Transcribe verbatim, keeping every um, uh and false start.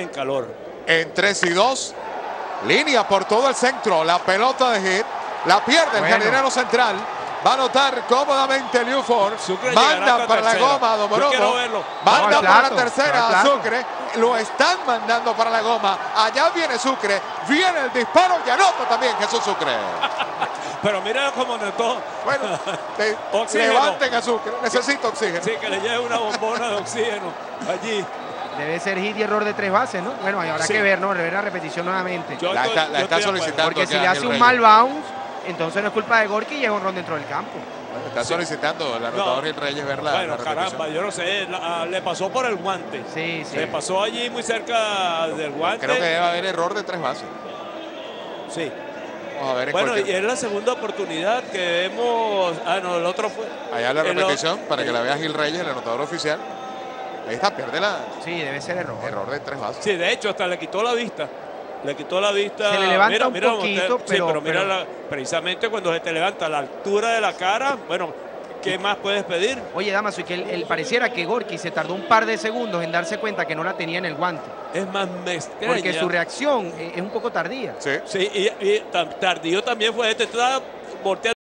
en calor. En tres y dos. Línea por todo el centro. La pelota de hit. La pierde el Bueno. jardinero central. Va a anotar cómodamente Liu Ford. Sucre Manda llegará para la tercera. goma a Yo quiero Domoromo. verlo. Manda No, al para plato, la tercera al a plato. Sucre. Lo están mandando para la goma. Allá viene Sucre. Viene el disparo y anota también Jesús Sucre. Pero mira cómo anotó. Bueno, te- Oxígeno. levanten a Sucre. Necesito oxígeno. Sí, que le lleve una bombona de oxígeno allí. Debe ser hit y error de tres bases, ¿no? Bueno, habrá Sí. que ver, ¿no? Ver la repetición nuevamente. Yo La estoy- está, la yo está estoy de acuerdo. solicitando. Porque si aquí le Ángel hace un Reyes. mal bounce, entonces no es culpa de Gorky y es un ron dentro del campo. Está solicitando el anotador Gil Reyes ver la, Bueno, la caramba, repetición. yo no sé, la- le pasó por el guante. Sí, sí. Le pasó allí muy cerca del guante. Creo que debe haber error de tres bases. Sí. Vamos a ver en Bueno, y cualquier- es la segunda oportunidad que vemos. Ah, no, el otro fue. Allá la el o- repetición para que el- la vea Gil Reyes, el anotador oficial. Ahí está, pierde la Sí, debe ser error. error de tres bases. Sí, de hecho, hasta le quitó la vista. Le quitó la vista. Se le levanta mira, un mira, poquito, usted- pero- Sí, pero mira, pero- la- precisamente cuando se te levanta a la altura de la cara, bueno, ¿qué más puedes pedir? Oye, Damaso, y que él, él pareciera que Gorky se tardó un par de segundos en darse cuenta que no la tenía en el guante. Es más, me extraña. Porque su reacción eh, es un poco tardía. Sí. Sí, y, y tan- tardío también fue este. Estaba volteando.